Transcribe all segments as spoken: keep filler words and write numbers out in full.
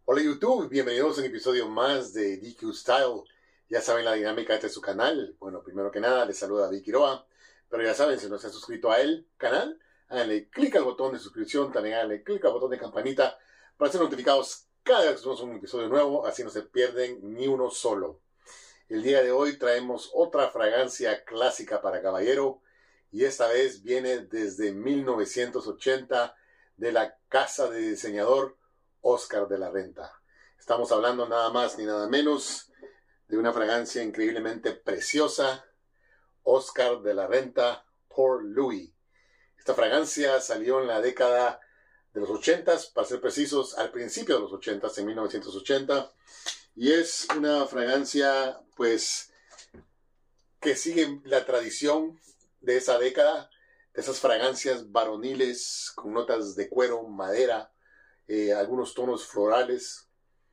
Hola YouTube, bienvenidos a un episodio más de D Q Style. Ya saben la dinámica de este su canal. Bueno, primero que nada les saluda David Quiroa. Pero ya saben, si no se han suscrito a el canal, háganle clic al botón de suscripción, también háganle clic al botón de campanita para ser notificados cada vez que subamos un episodio nuevo, así no se pierden ni uno solo. El día de hoy traemos otra fragancia clásica para caballero y esta vez viene desde mil novecientos ochenta de la casa de diseñador Oscar de la Renta. Estamos hablando nada más ni nada menos de una fragancia increíblemente preciosa, Oscar de la Renta Pour Louis. Esta fragancia salió en la década de los ochentas, para ser precisos, al principio de los ochentas, en mil novecientos ochenta, y es una fragancia, pues, que sigue la tradición de esa década, de esas fragancias varoniles con notas de cuero, madera, eh, algunos tonos florales,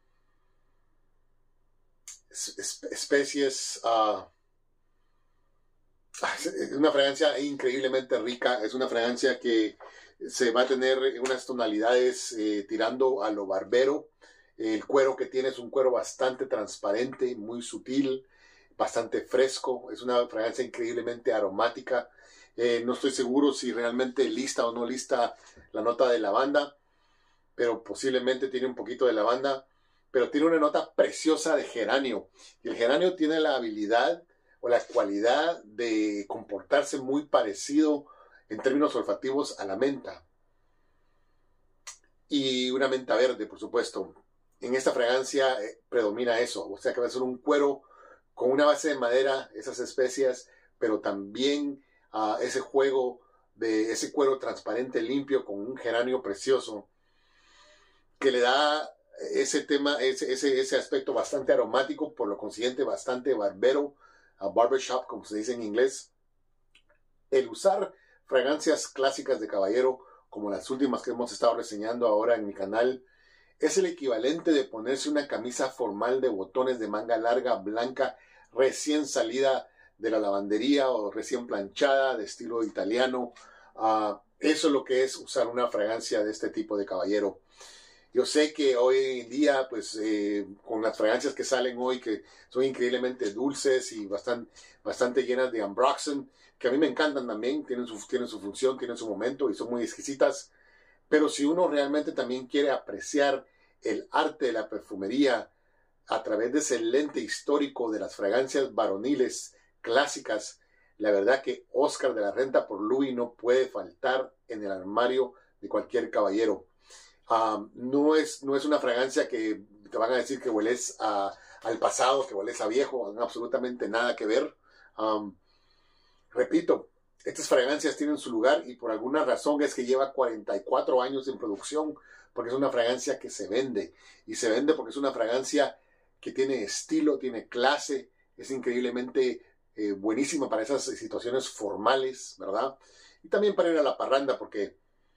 es, especies. Uh, es una fragancia increíblemente rica, es una fragancia que se va a tener unas tonalidades eh, tirando a lo barbero. El cuero que tiene es un cuero bastante transparente, muy sutil, bastante fresco. Es una fragancia increíblemente aromática. Eh, no estoy seguro si realmente lista o no lista la nota de lavanda, pero posiblemente tiene un poquito de lavanda, pero tiene una nota preciosa de geranio. Y el geranio tiene la habilidad o la cualidad de comportarse muy parecido en términos olfativos a la menta. Y una menta verde, por supuesto. En esta fragancia eh, predomina eso, o sea que va a ser un cuero con una base de madera, esas especias, pero también uh, ese juego de ese cuero transparente limpio con un geranio precioso que le da ese tema, ese, ese, ese aspecto bastante aromático, por lo consiguiente bastante barbero, uh, barbershop, como se dice en inglés. El usar fragancias clásicas de caballero, como las últimas que hemos estado reseñando ahora en mi canal, es el equivalente de ponerse una camisa formal de botones de manga larga, blanca, recién salida de la lavandería o recién planchada, de estilo italiano. Uh, eso es lo que es usar una fragancia de este tipo de caballero. Yo sé que hoy en día, pues, eh, con las fragancias que salen hoy, que son increíblemente dulces y bastante, bastante llenas de ambroxan, que a mí me encantan también, tienen su, tienen su función, tienen su momento y son muy exquisitas. Pero si uno realmente también quiere apreciar el arte de la perfumería a través de ese lente histórico de las fragancias varoniles clásicas, la verdad que Oscar de la Renta Pour Louis no puede faltar en el armario de cualquier caballero. Um, no, es, no es una fragancia que te van a decir que hueles a, al pasado, que hueles a viejo, no, absolutamente nada que ver. Um, repito, estas fragancias tienen su lugar y por alguna razón es que lleva cuarenta y cuatro años en producción, porque es una fragancia que se vende. Y se vende porque es una fragancia que tiene estilo, tiene clase, es increíblemente eh, buenísima para esas situaciones formales, ¿verdad? Y también para ir a la parranda, porque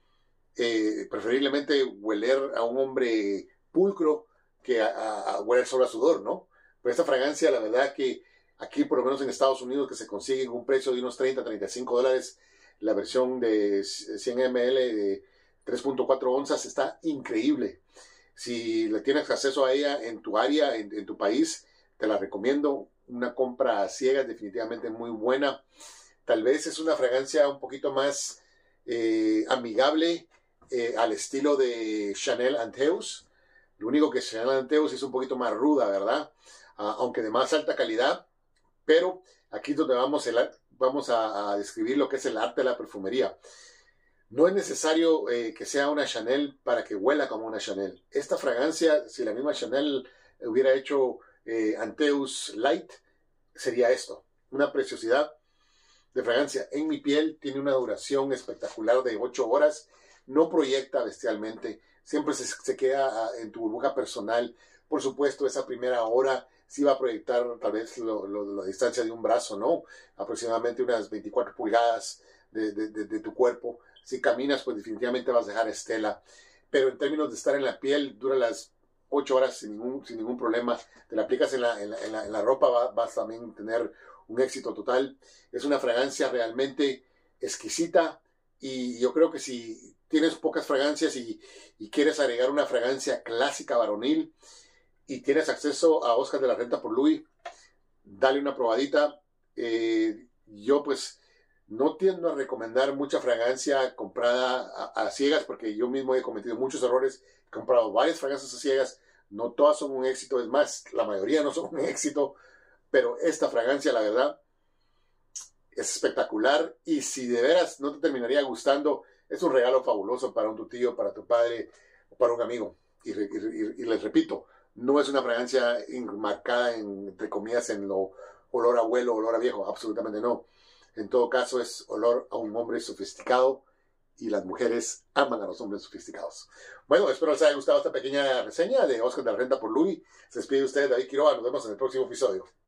eh, preferiblemente hueler a un hombre pulcro que a, a, a hueler solo a sudor, ¿no? Pero esta fragancia, la verdad que aquí, por lo menos en Estados Unidos, que se consigue en un precio de unos treinta a treinta y cinco dólares, la versión de cien mililitros de tres punto cuatro onzas está increíble. Si le tienes acceso a ella en tu área, en, en tu país, te la recomiendo. Una compra a ciegas definitivamente muy buena. Tal vez es una fragancia un poquito más eh, amigable eh, al estilo de Chanel Anteus. Lo único que Chanel Anteus es un poquito más ruda, ¿verdad? Uh, aunque de más alta calidad. Pero aquí es donde vamos, el, vamos a, a describir lo que es el arte de la perfumería. No es necesario eh, que sea una Chanel para que huela como una Chanel. Esta fragancia, si la misma Chanel hubiera hecho eh, Anteus Light, sería esto. Una preciosidad de fragancia. En mi piel tiene una duración espectacular de ocho horas. No proyecta bestialmente. Siempre se, se queda en tu burbuja personal. Por supuesto, esa primera hora sí va a proyectar tal vez lo, lo, la distancia de un brazo, ¿no? Aproximadamente unas veinticuatro pulgadas de, de, de, de tu cuerpo. Si caminas, pues definitivamente vas a dejar estela. Pero en términos de estar en la piel, dura las ocho horas sin ningún, sin ningún problema. Te la aplicas en la, en la, en la, en la ropa, va, vas también a tener un éxito total. Es una fragancia realmente exquisita y yo creo que si tienes pocas fragancias y, y quieres agregar una fragancia clásica varonil y tienes acceso a Oscar de la Renta por Louis, dale una probadita. Eh, yo pues no tiendo a recomendar mucha fragancia comprada a, a ciegas, porque yo mismo he cometido muchos errores. He comprado varias fragancias a ciegas, no todas son un éxito, es más, la mayoría no son un éxito, pero esta fragancia, la verdad, es espectacular, y si de veras no te terminaría gustando, es un regalo fabuloso para un tu tío, para tu padre o para un amigo. Y, y, y, y les repito, no es una fragancia marcada, en, entre comillas, en lo olor a abuelo, olor a viejo, absolutamente no. En todo caso, es olor a un hombre sofisticado, y las mujeres aman a los hombres sofisticados. Bueno, espero les haya gustado esta pequeña reseña de Oscar de la Renta por Louis. Se despide de ustedes, David Quiroga. Nos vemos en el próximo episodio.